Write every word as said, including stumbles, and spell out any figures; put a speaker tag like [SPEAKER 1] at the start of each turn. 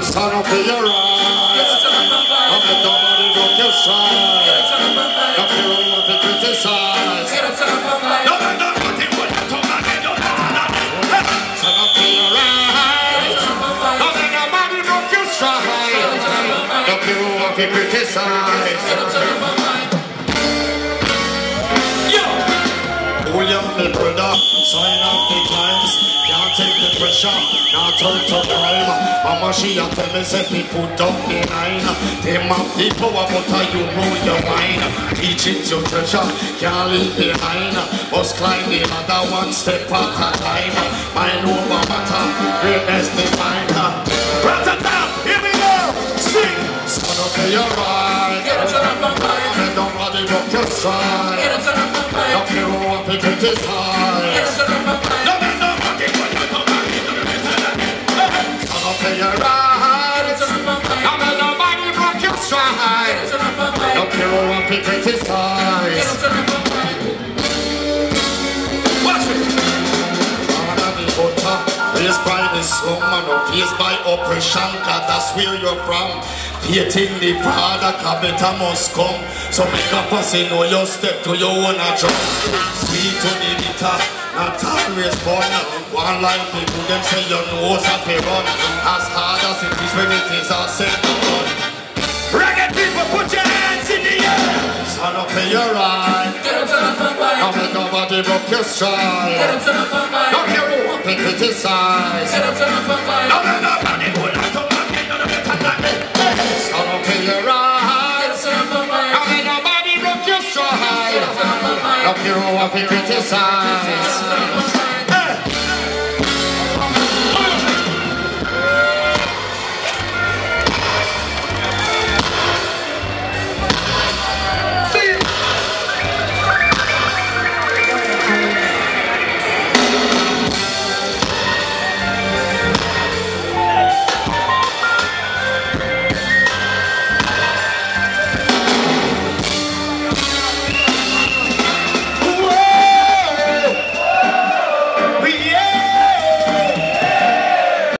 [SPEAKER 1] Stand up for your rights. Don't let nobody broke your stride. Don't care what they criticize. Don't let nobody put your tongue on it. Don't let nobody. Stand up for your rights. Don't let nobody broke your stride. Don't care what they criticize. Hold your me brother, sign up the times. Can't take the pressure, not turn to crime. Mama she a tell me say me put up the line. Them have the power but how you rule your mind. Teaching your treasure, can't leave behind. Must climb the ladder one step at a time. Mind over matter, greatness divine. Rat-a-tat, here we go, sing. Stand up for your right. And don't body rock your stride. Don't care what they criticize. No man, nobody put your tongue on it. Stand up for your rights. No man, nobody broke your stride. Don't care what they criticize. Watch it. Father the butter, raised by the slum and no faced by oppression, cause that's where you're from. Hating the father, capital must come. So make a fuss, you know you step to your own jump. Sweet to the bitter, not always fun. One line people, them say your nose have to run. As hard as it is when it is all said and done. Reggae people, put your hands in the air. Stand up for your right. Don't let nobody broke your stride. Don't care what they criticize. Don't let nobody put your tongue on it. Stand up for your rights. Don't let nobody broke your stride. Don't care what they criticize.